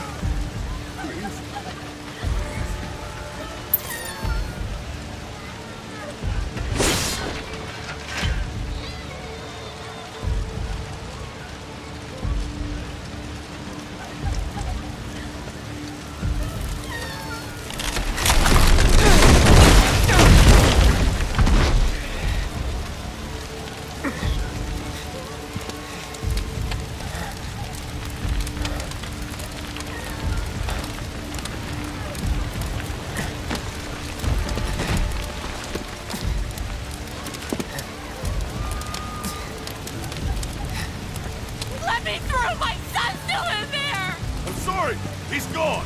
Let me through! My son's still in there! I'm sorry! He's gone!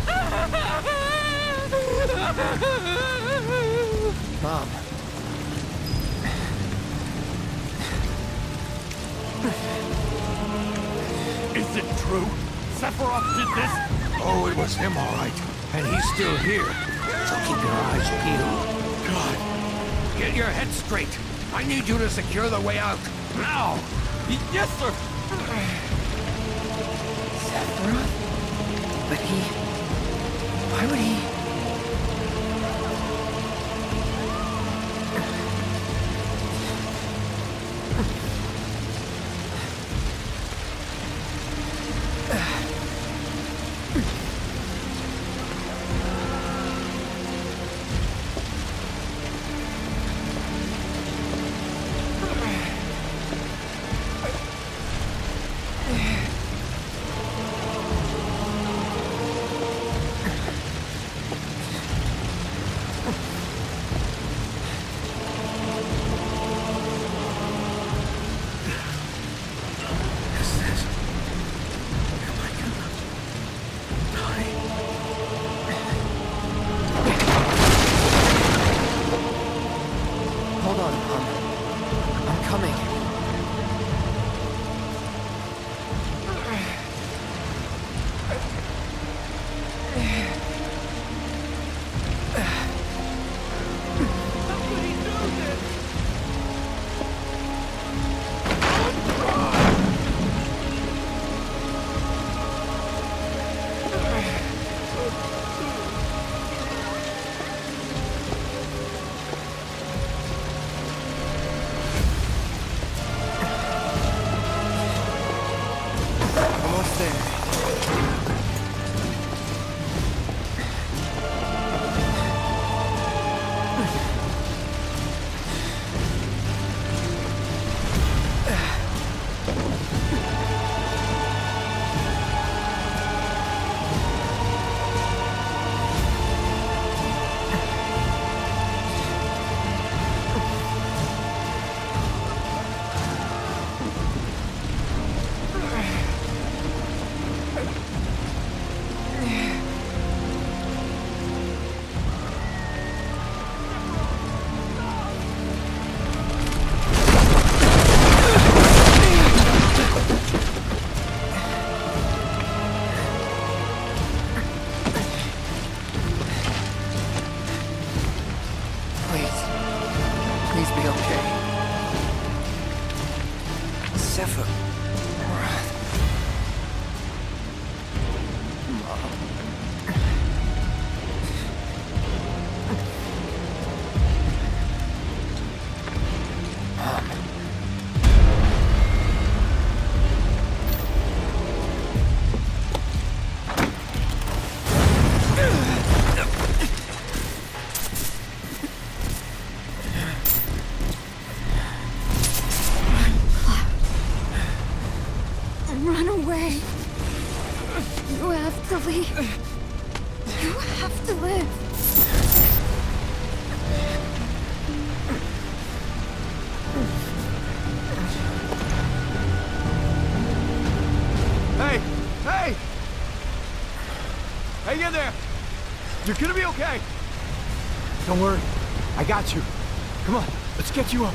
Mom. Is it true? Sephiroth did this? Oh, it was him, all right. And he's still here. So keep your eyes peeled. God. Get your head straight. I need you to secure the way out. Now! Yes, sir! Sephiroth? But he... Why would he... Hold on, Mom. I'm coming. Almost there. Please. Please be okay. Sephiroth. Mom. Mom. You're gonna be okay. Don't worry. I got you. Come on, let's get you up.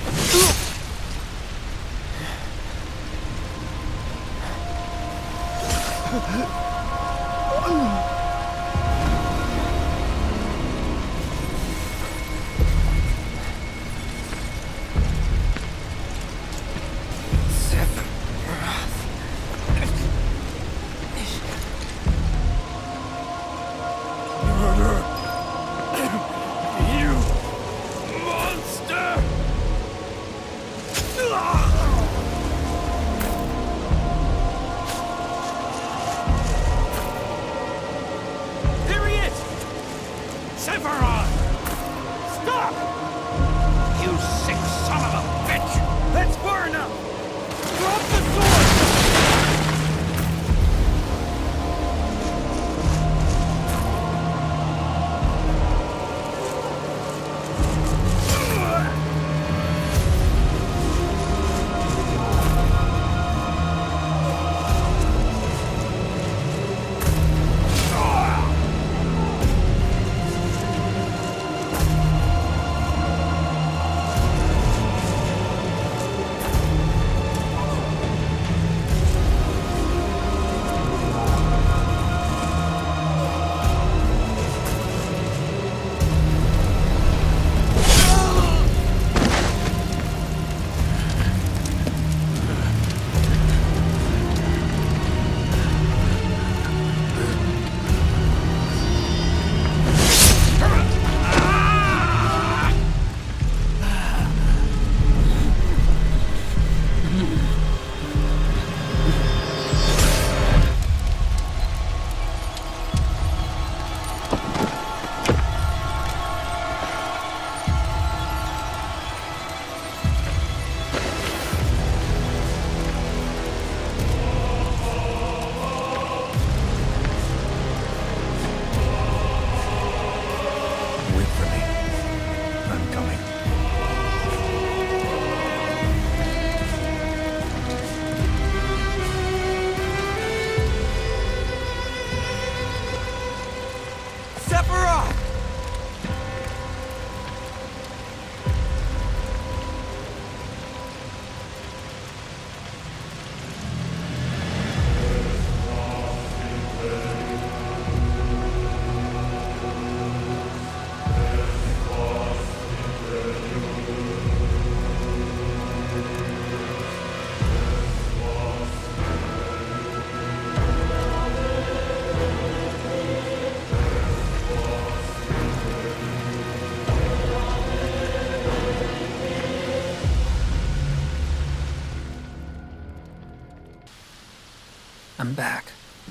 I'm back.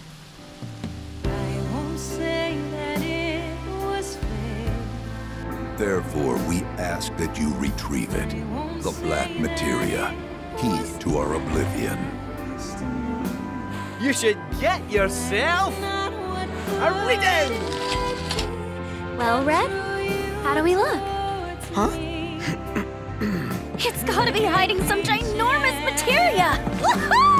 Therefore, we ask that you retrieve it. The black materia, key to our oblivion. You should get yourself a reading! Well, Red, how do we look? Huh? It's gotta be hiding some ginormous materia! Woohoo!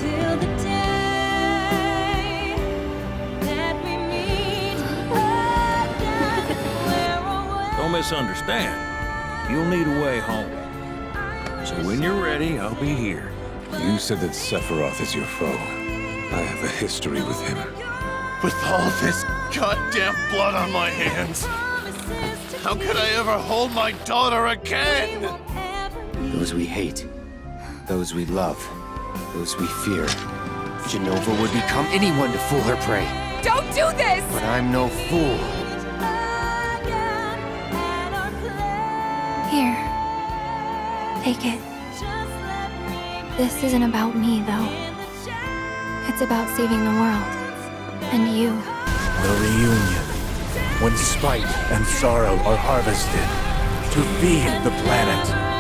Don't misunderstand. You'll need a way home. So when you're ready, I'll be here. You said that Sephiroth is your foe. I have a history with him. With all this goddamn blood on my hands, how could I ever hold my daughter again? Those we hate, those we love, those we fear. Jenova would become anyone to fool her prey. Don't do this! But I'm no fool. Here. Take it. This isn't about me, though. It's about saving the world. And you. The reunion. When spite and sorrow are harvested to feed the planet.